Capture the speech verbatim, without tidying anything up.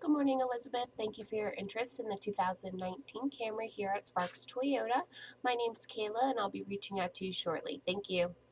Good morning, Elizabeth. Thank you for your interest in the two thousand nineteen Camry here at Sparks Toyota. My name's Kayla and I'll be reaching out to you shortly. Thank you.